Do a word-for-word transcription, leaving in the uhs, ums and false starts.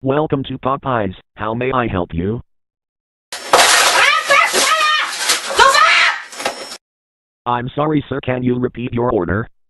Welcome to Popeyes. How may I help you? I'm sorry, sir. Can you repeat your order?